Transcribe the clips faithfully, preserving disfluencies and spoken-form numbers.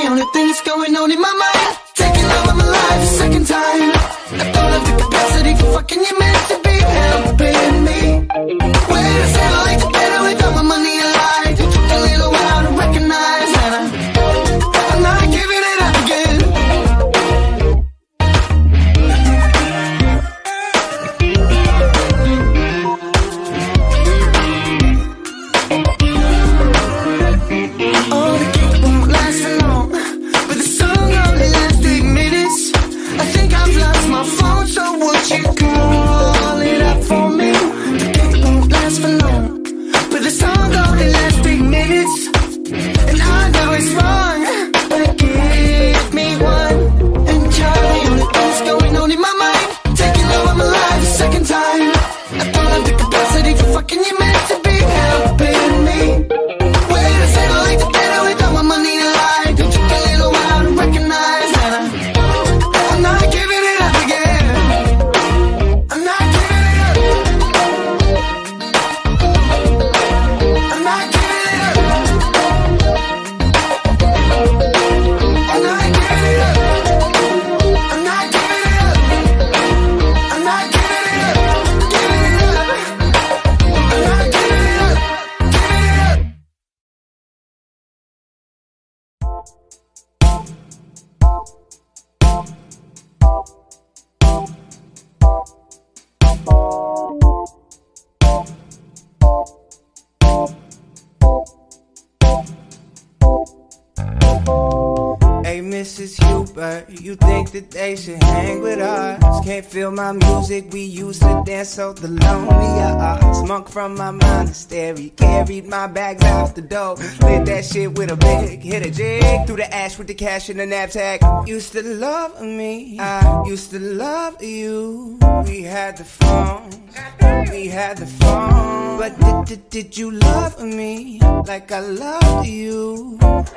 only thing that's going on in my mind. Taking over my life a second time. I don't have the capacity for fucking you meant to be helping me. Where to settle like the better without my money alive. It took a little while to recognize that I, I'm not giving it up again. Oh, the cake won't last for long, but the song only lasts three minutes. I think I've lost my phone, so would you call it up for me? The cake won't last for long, but the song only lasts three minutes. And I know it's wrong, but give me one. And Charlie, only thing's going on in my mind. Taking over my life a second time. I don't have the capacity for fucking you meant to be helping me. Where to settle like the better without my money alive. It took a little while to recognize that I, I'm not giving it up again. I'm not giving it up. I'm not giving it up. I'm not giving it up. I'm not giving it up. I'm not giving it up. Giving it up. I'm not giving it up. Giving it up. Hey, Missus Hubert, you think that they should hang with us? Can't feel my music, we used to dance so the lonelier us. Monk from my monastery, carried my bags out the door. Lit that shit with a big, hit a jig through the ash with the cash in the knapsack. Used to love me, I used to love you. We had the phone, we had the phone. But did, did, did you love me like I loved you?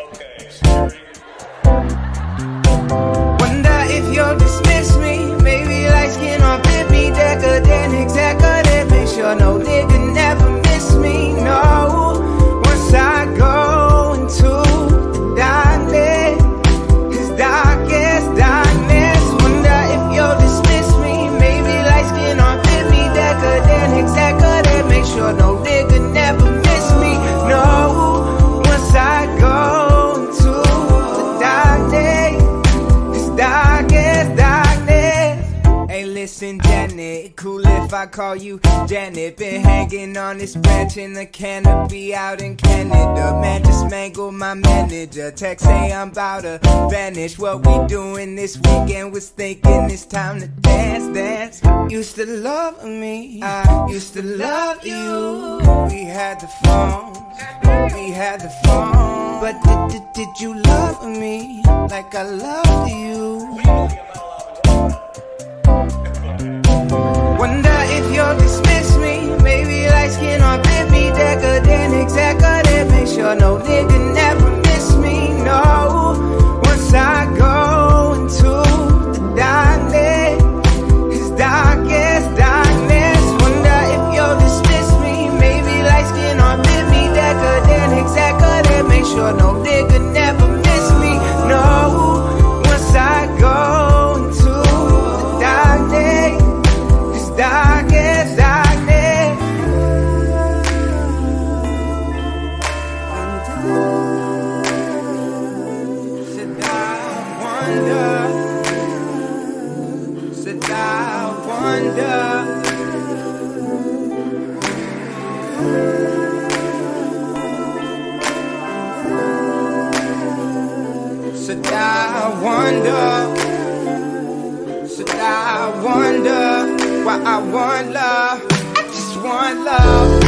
Wonder if you'll dismiss me. Maybe light skin or fit me, decadent, executive. Make sure no nigga never miss me. No, once I go into the darkness, his darkest darkness. Wonder if you'll dismiss me. Maybe light skin or fit me, decadent, executive. Make sure no nigga never miss me. No, once I go into the darkness, darkest darkness. Hey, listen, Janet, cool if I call you Janet. Been hanging on this branch in the canopy out in Canada. Man, just mangled my manager. Text say I'm about to vanish. What we doing this weekend was thinking it's time to dance, dance. Used to love me, I used to love you. We had the phone, we had the phone. But did, did, did you love me like I loved you? Wonder if you'll dismiss me. Maybe light skin or fit me, decadent, executive. Make sure no nigga never miss me. No, once I go into the darkness, his darkest darkness. Wonder if you'll dismiss me. Maybe light skin or fit me, decadent, executive. Make sure no nigga never miss me. No, once I go into the darkness, his darkest darkness. Said I wonder, said I wonder. Said I wonder, said I wonder why I want love, I just want love.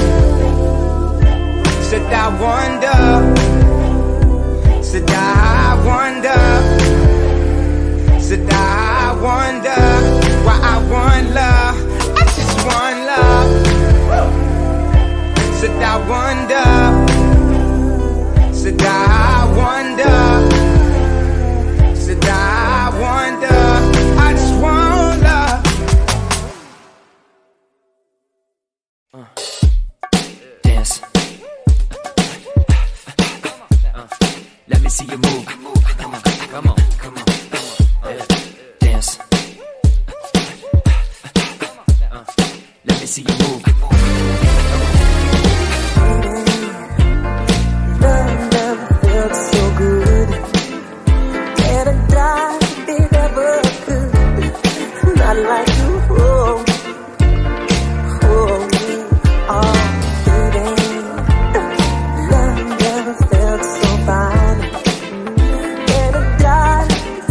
Said I wonder, said I wonder, said I wonder why I want love, I just want love. Said I wonder, said I wonder, said I wonder, I just want love. Uh. Dance. Uh. Let me see you move. Come on. Come on, come on, come on. Yeah. Dance. Uh, let me see you move. Love never felt so good. And I died if it ever could. Not like you. Oh, oh, me. Oh, baby. Love never felt so fine. And I died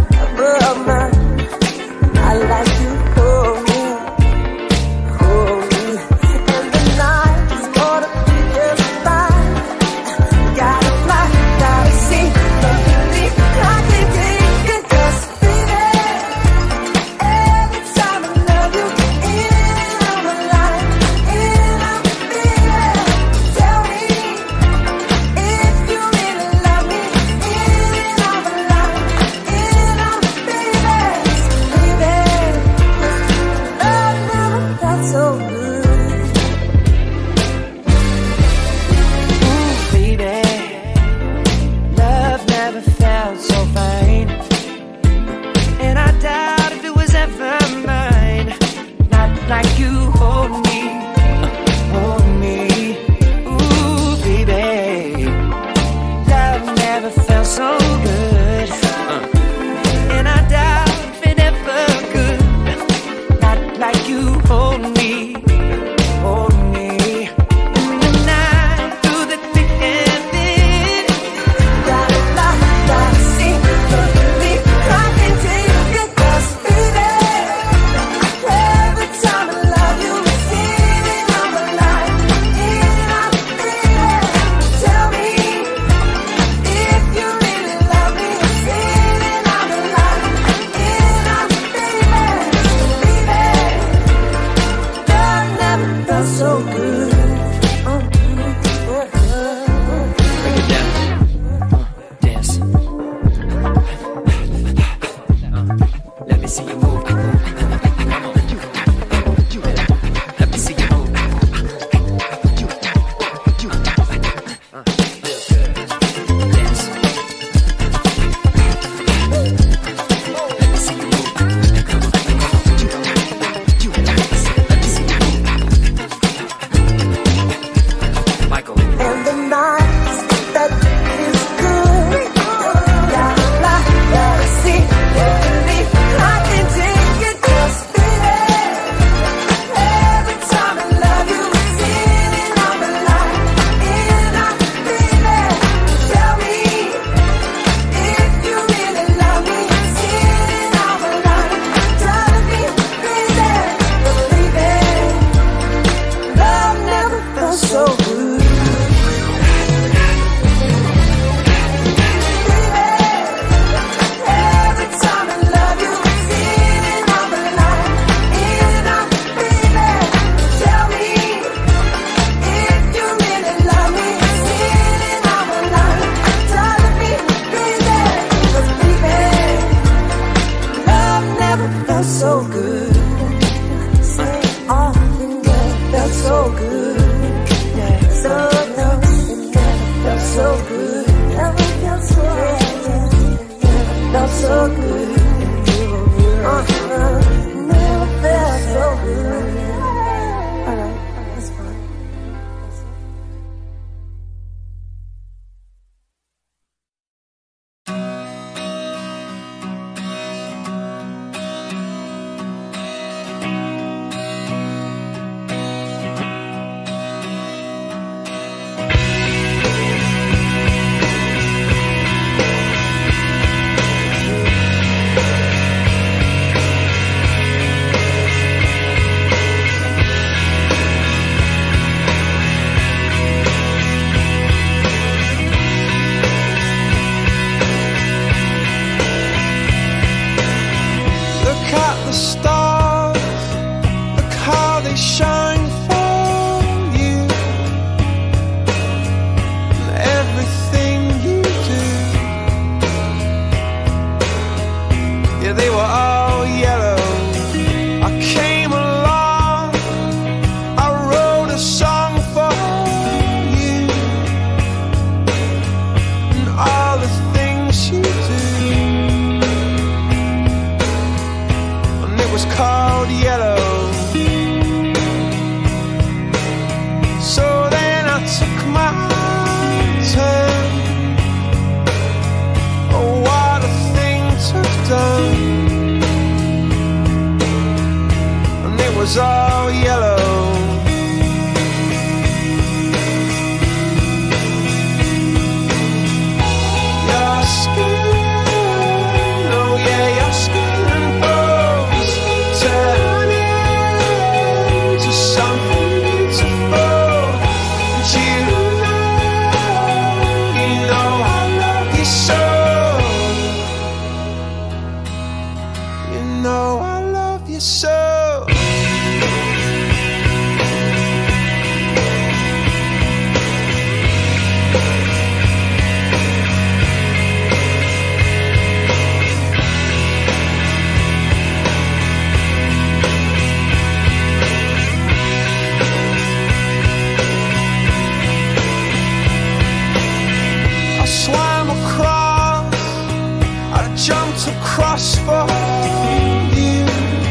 cross for you.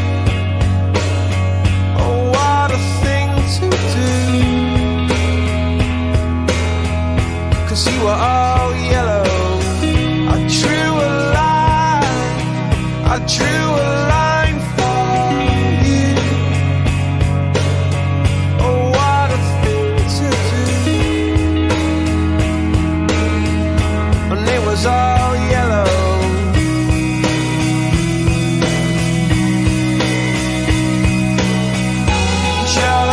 Oh, what a thing to do, 'cause you were all yellow. I drew a line, I drew a line for you. Oh, what a thing to do. And it was all yellow. Your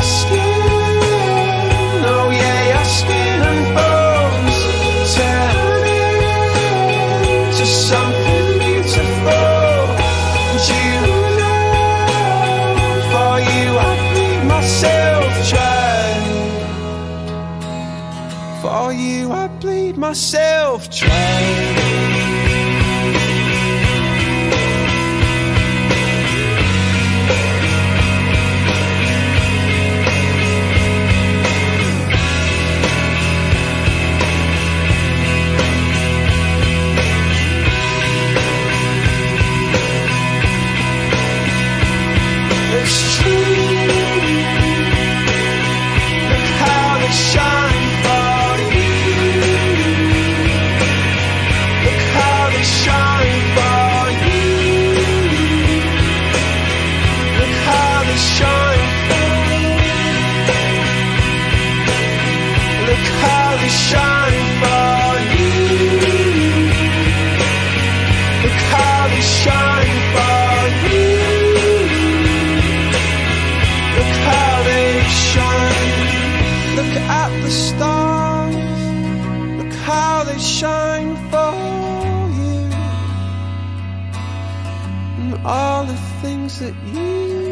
skin, oh yeah, your skin and bones turning to something beautiful. And you know, for you I bleed myself dry. For you I bleed myself dry. It's true. Look how they shine for you. Look how they shine for you. Look how they shine for you. Look how they shine for you. Look how they shine for you. Look how they shine. Look at the stars. Look how they shine for you. And all the things that you